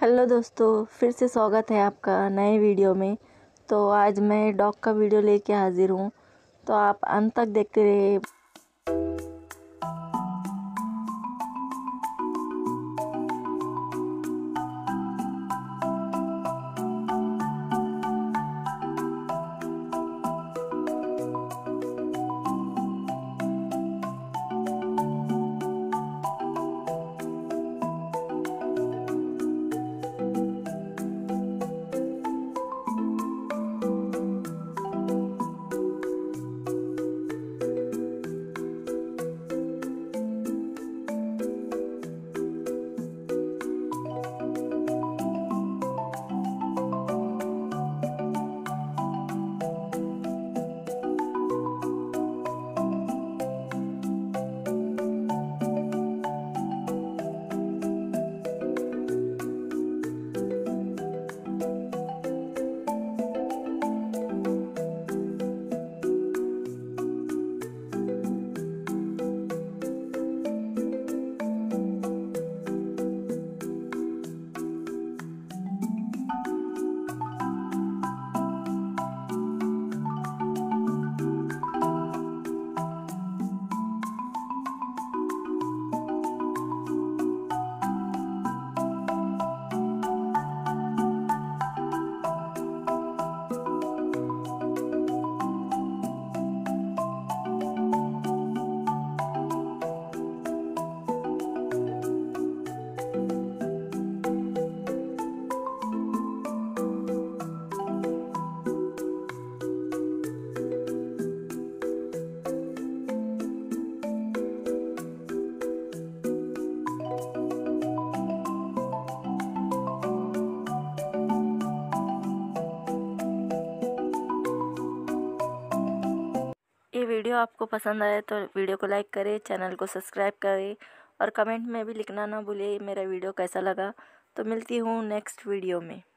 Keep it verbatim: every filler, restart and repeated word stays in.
Hello दोस्तों, फिर से स्वागत है आपका नए वीडियो में। तो आज मैं डॉग का वीडियो लेके हाजिर हूँ, तो आप अंत तक देखते रहिए। ये वीडियो आपको पसंद आए तो वीडियो को लाइक करें, चैनल को सब्सक्राइब करें और कमेंट में भी लिखना ना भूलिए मेरा वीडियो कैसा लगा। तो मिलती हूँ नेक्स्ट वीडियो में।